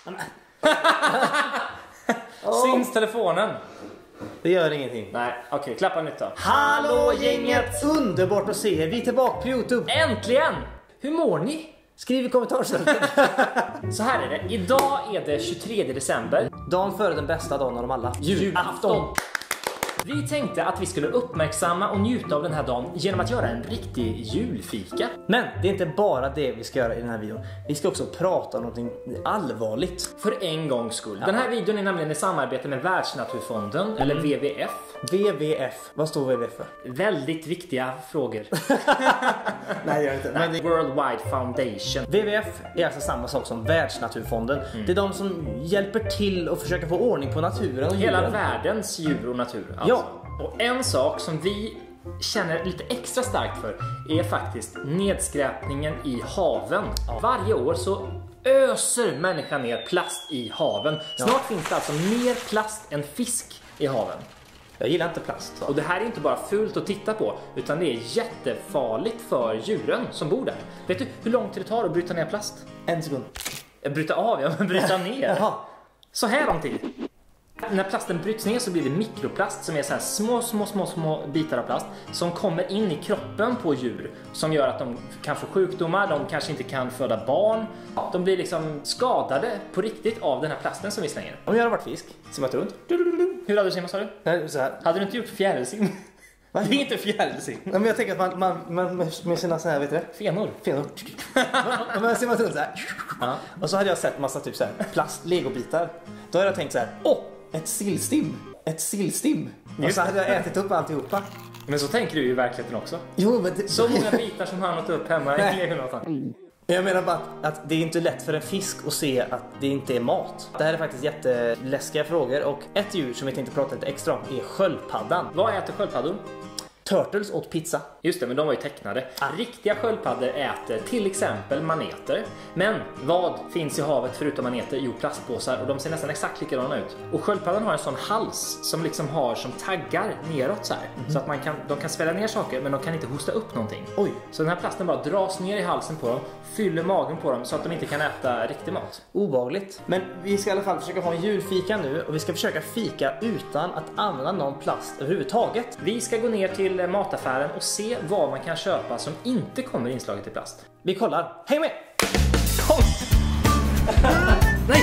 Syns telefonen? Det gör ingenting. Nej, okej, klappa nytt då. Hallå gänget! Underbart att se er. Vi är tillbaka på YouTube. Äntligen! Hur mår ni? Skriv i kommentarsfältet. Så här är det. Idag är det 23 december. Dagen före den bästa dagen av dem alla. Julafton. Vi tänkte att vi skulle uppmärksamma och njuta av den här dagen genom att göra en riktig julfika. Men det är inte bara det vi ska göra i den här videon. Vi ska också prata om något allvarligt. För en gångs skull. Den här videon är nämligen i samarbete med Världsnaturfonden, eller WWF. WWF. Vad står WWF för? Väldigt viktiga frågor. Nej, det gör inte. Men World Wide Foundation. WWF är alltså samma sak som Världsnaturfonden. Det är de som hjälper till att försöka få ordning på naturen och Hela djuren. världens djur och natur. Alltså. Ja. Och en sak som vi känner lite extra starkt för är faktiskt nedskräpningen i haven. Varje år så öser människan ner plast i haven. Snart finns det alltså mer plast än fisk i haven. Jag gillar inte plast. Så. Och det här är inte bara fult att titta på, utan det är jättefarligt för djuren som bor där. Vet du hur lång tid det tar att bryta ner plast? 1 sekund. Bryta av, ja, men bryta ner. Jaha. Så här lång tid. När plasten bryts ner så blir det mikroplast som är så här små bitar av plast som kommer in i kroppen på djur som gör att de kan få sjukdomar, de kanske inte kan föda barn. De blir liksom skadade på riktigt av den här plasten som vi slänger. Om jag hade varit fisk, simmat runt. Hur hade du simmat, sa du? Nej, så här. Hade du inte gjort fjärilsim? Det är inte fjärilsim. Ja, men jag tänker att man med sina så här, vet du det? Fenor. Om jag simmat runt så här. Ja. Och så hade jag sett massa typ så här plast, legobitar. Då hade jag tänkt så här: ett sillstim. Ett sillstim. Och så hade jag ätit upp alltihopa. Men så tänker du ju i verkligheten också. Jo, men det... Så många bitar som han åt upp hemma i Legonatan. Jag menar bara att det är inte lätt för en fisk att se att det inte är mat. Det här är faktiskt jätteläskiga frågor. Och ett djur som vi tänkte prata lite extra om är sköldpaddan. Vad äter sköldpaddor? Turtles åt pizza. Just det, men de var ju tecknade. Riktiga sköldpaddor äter till exempel maneter. Men vad finns i havet förutom maneter? Jo, plastpåsar, och de ser nästan exakt likadana ut. Och sköldpaddan har en sån hals som liksom har som taggar neråt så här. Så att de kan svälja ner saker, men de kan inte hosta upp någonting. Oj. Så den här plasten bara dras ner i halsen på dem, fyller magen på dem så att de inte kan äta riktig mat. Obehagligt. Men vi ska i alla fall försöka ha en julfika nu. Och vi ska försöka fika utan att använda någon plast överhuvudtaget. Vi ska gå ner till mataffären och se vad man kan köpa som inte kommer inslaget i plast. Vi kollar. Häng med! Kom! Nej!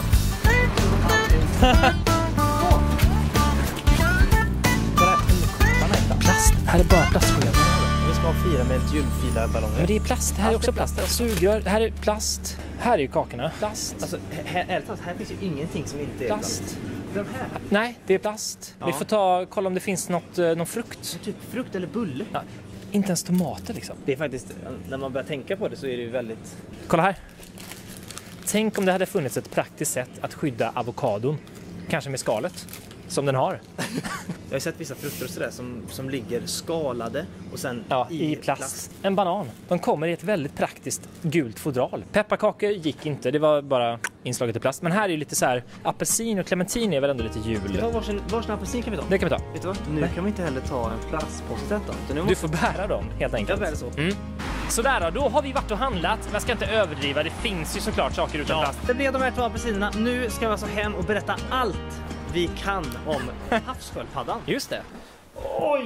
Plast. Här är bara plastprogram. Vi ska fira med ett julfilarballonger. Men det är plast. Det här är också plast. Sugrör. Det här är plast. Här är ju kakorna. Plast. Alltså, här finns ju ingenting som inte är plast. De här? Nej, det är plast. Ja. Vi får kolla om det finns någon frukt. Typ frukt eller bulle. Ja, inte ens tomater liksom. Det är faktiskt, när man börjar tänka på det så är det ju väldigt... Kolla här. Tänk om det hade funnits ett praktiskt sätt att skydda avokadon. Kanske med skalet. Som den har. Jag har sett vissa frukter och sådär som ligger skalade och sen i plast. En banan. De kommer i ett väldigt praktiskt gult fodral. Pepparkakor gick inte, det var bara inslaget i plast. Men här är ju lite så här, apelsin och clementin är väl ändå lite jul. Ja, varsin apelsin kan vi ta. Det kan vi ta. Vet du vad? Nu kan vi inte heller ta en plastpåse detta. Du får bära dem helt enkelt. Jag bär så. Sådär då har vi varit och handlat. Jag ska inte överdriva, det finns ju såklart saker utan plast. Det blev de här 2 apelsinerna. Nu ska vi alltså hem och berätta allt vi kan om havssköldpaddan. Just det. Oj.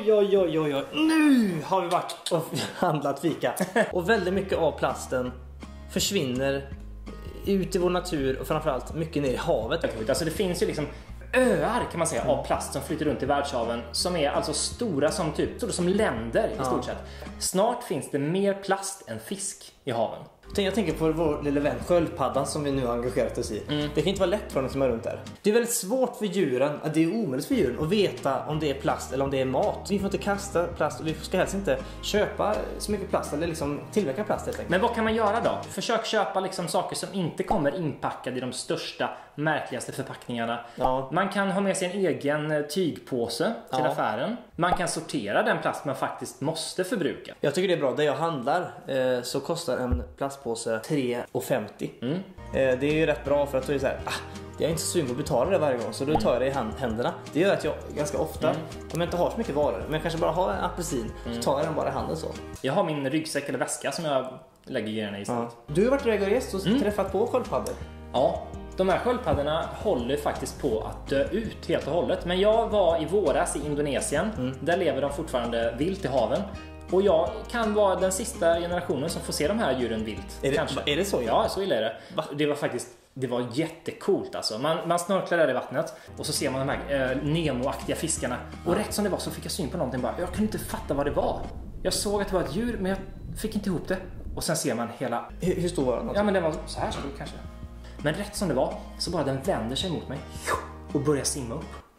Nu har vi varit och handlat fika. Och väldigt mycket av plasten försvinner ut i vår natur och framförallt mycket ner i havet. Alltså det finns ju liksom öar kan man säga av plast som flyter runt i världshaven som är alltså stora som länder i stort sett. Snart finns det mer plast än fisk i haven. Jag tänker på vår lilla vän sköldpaddan som vi nu har engagerat oss i. Det kan inte vara lätt för dem som är runt där. Det är väldigt svårt för djuren, det är omöjligt för djuren att veta om det är plast eller om det är mat. Vi får inte kasta plast och vi ska helst inte köpa så mycket plast eller liksom tillverka plast helt enkelt. Men vad kan man göra då? Försök köpa liksom saker som inte kommer inpackade i de största, märkligaste förpackningarna. Ja. Man kan ha med sig en egen tygpåse till affären. Man kan sortera den plast man faktiskt måste förbruka. Jag tycker det är bra. Där jag handlar så kostar en plastpåse 3,50. Det är ju rätt bra för att det är så här, jag är inte så sugen på att betala det varje gång, så då tar jag det i händerna. Det gör att jag ganska ofta, om jag inte har så mycket varor, men jag kanske bara har en apelsin, så tar jag den bara i handen så. Jag har min ryggsäck eller väska som jag lägger grejerna i istället. Du har varit rest och träffat på sköldpaddor. Ja, De här sköldpaddorna håller faktiskt på att dö ut helt och hållet. Men jag var i våras i Indonesien. Där lever de fortfarande vilt i haven. Och jag kan vara den sista generationen som får se de här djuren vilt. Är det så? Ja, så illa är det. Det var jättecoolt alltså. Man snorklar där i vattnet och så ser man de här Nemo-aktiga fiskarna. Och rätt som det var så fick jag syn på någonting bara. Jag kunde inte fatta vad det var. Jag såg att det var ett djur men jag fick inte ihop det. Och sen ser man hela... Hur stor var den? Ja, men den var så här stor kanske. Men rätt som det var så bara den vänder sig mot mig och börjar simma upp.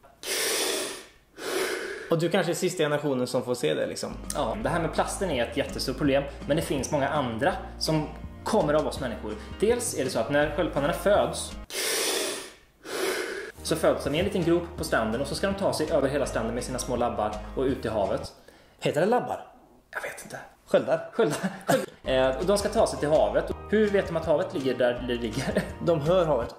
Och du kanske är sista generationen som får se det liksom. Ja, det här med plasten är ett jättestort problem. Men det finns många andra som kommer av oss människor. Dels är det så att när sköldpaddorna föds så föds de i en liten grop på stranden och så ska de ta sig över hela stranden med sina små labbar och ut i havet. Heter det labbar? Jag vet inte. Sköldar? Och de ska ta sig till havet. Hur vet de att havet ligger där det ligger? De hör havet.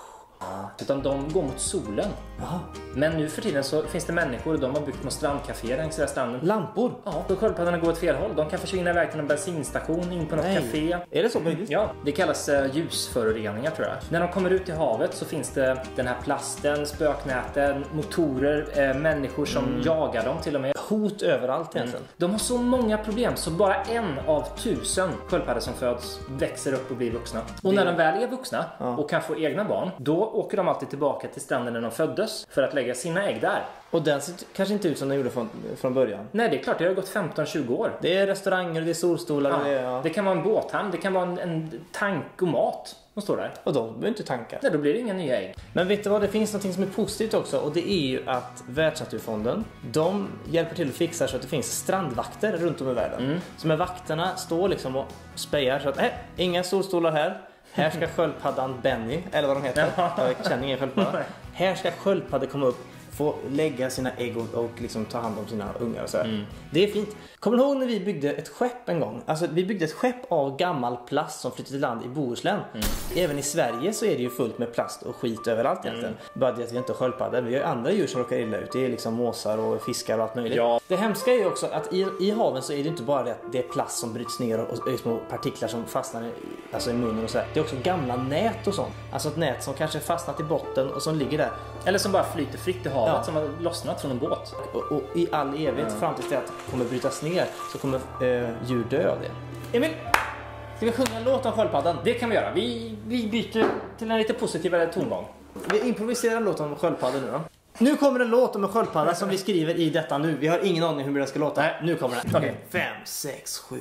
Utan de går mot solen. Jaha. Men nu för tiden så finns det människor och de har byggt några strandcaféer längs den stranden. Lampor? Ja, då sköldpaddorna går åt fel håll. De kan försvinna iväg till en bensinstation, in på något café. Är det så möjligt? Ja, det kallas ljusföroreningar tror jag. När de kommer ut i havet så finns det den här plasten, spöknäten, motorer, människor som jagar dem till och med. Hot överallt egentligen. De har så många problem så bara 1 av 1000 sköldpaddor som föds växer upp och blir vuxna. Och när de väl är vuxna och kan få egna barn, då åker de alltid tillbaka till stranden när de föddes för att lägga sina ägg där. Och den ser kanske inte ut som den gjorde från början. Nej, det är klart. Det har gått 15-20 år. Det är restauranger, det är solstolar. Ja, det kan vara en båthamn, det kan vara en tank och mat som står där. Och de behöver inte tanka. Nej, då blir det inga nya ägg. Men vet du vad, det finns något som är positivt också. Och det är ju att Världsnaturfonden, de hjälper till att fixa så att det finns strandvakter runt om i världen. Så med vakterna står liksom och spejar så att inga solstolar här. Här ska sköldpaddan Benny, eller vad de heter. Jag känner ingen sköldpadda. Här ska sköldpaddan komma upp, få lägga sina ägg och liksom ta hand om sina ungar och så här. Det är fint. Kommer du ihåg när vi byggde ett skepp en gång? Alltså vi byggde ett skepp av gammal plast som flyttade till land i Bohuslän. Även i Sverige så är det ju fullt med plast och skit överallt egentligen. Bara det att vi inte har sköldpaddor. Vi har andra djur som råkar illa ut. Det är liksom måsar och fiskar och allt möjligt. Ja. Det hemska är ju också att i haven så är det inte bara det att det är plast som bryts ner och små partiklar som fastnar i munnen och så här. Det är också gamla nät och sånt. Alltså ett nät som kanske fastnat i botten och som ligger där. Eller som bara flyter fritt i havet som har lossnat från en båt. Och i all evighet fram tills det att kommer brytas ner så kommer djur dö av det. Emil, ska vi sjunga en låt om sköldpaddan? Det kan vi göra. Vi byter till en lite positivare tongång. Vi improviserar en låt om sköldpaddan nu då. Nu kommer en låt om en sköldpadda som vi skriver i detta nu. Vi har ingen aning hur den ska låta. Nej, nu kommer den. Okej. 5, 6, 7.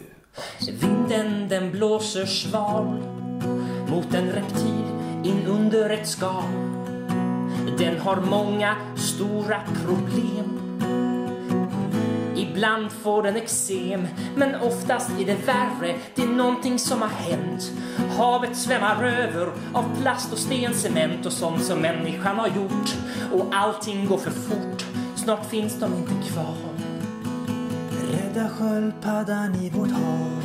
Vinden den blåser sval mot en reptil in under ett skal. Den har många stora problem. Ibland får den eksem, men oftast är det värre. Det är någonting som har hänt. Havet svämmar över av plast och stencement och sånt som människan har gjort. Och allting går för fort, snart finns de inte kvar. Rädda sköldpaddan i vårt hav.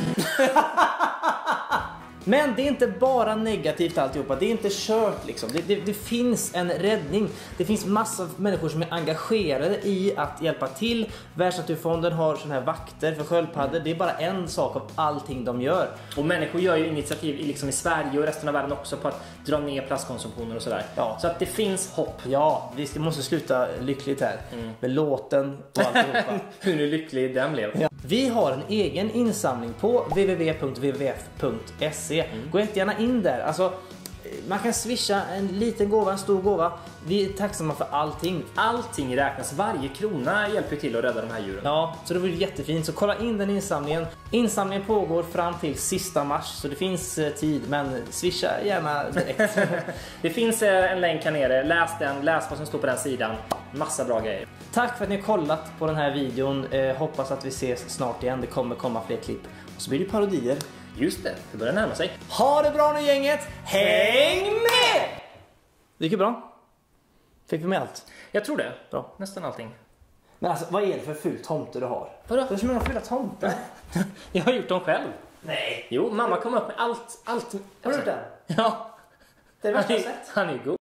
Men det är inte bara negativt alltihopa. Det är inte kört liksom. Det finns en räddning. Det finns massa människor som är engagerade i att hjälpa till. Världsnaturfonden har såna här vakter för sköldpaddor. Det är bara en sak av allting de gör. Och människor gör ju initiativ liksom i Sverige och resten av världen också på att dra ner plastkonsumtionen och sådär. Ja. Så att det finns hopp. Ja, vi måste sluta lyckligt här. Med låten och alltihopa. Hur lycklig den blev. Ja. Vi har en egen insamling på www.wwf.se. Gå jättegärna in där. Alltså, man kan swisha en liten gåva, en stor gåva. Vi är tacksamma för allting. Allting räknas. Varje krona hjälper till att rädda de här djuren. Ja, så det blir jättefint. Så kolla in den insamlingen. Insamlingen pågår fram till sista mars. Så det finns tid, men swisha gärna direkt. Det finns en länk här nere. Läs den, läs vad som står på den sidan. Massa bra grejer. Tack för att ni har kollat på den här videon. Hoppas att vi ses snart igen. Det kommer komma fler klipp. Och så blir det parodier. Just det börjar närma sig. Ha det bra nu gänget! Häng med! Det gick ju bra. Fick vi med allt? Jag tror det. Bra. Nästan allting. Men alltså, vad är det för ful tomte du har? Vadå? Det är så många fula tomter. Jag har gjort dem själv. Nej. Jo, mamma kom upp med allt. Har du gjort den? Ja. Det är det värsta jag sett. Han är god.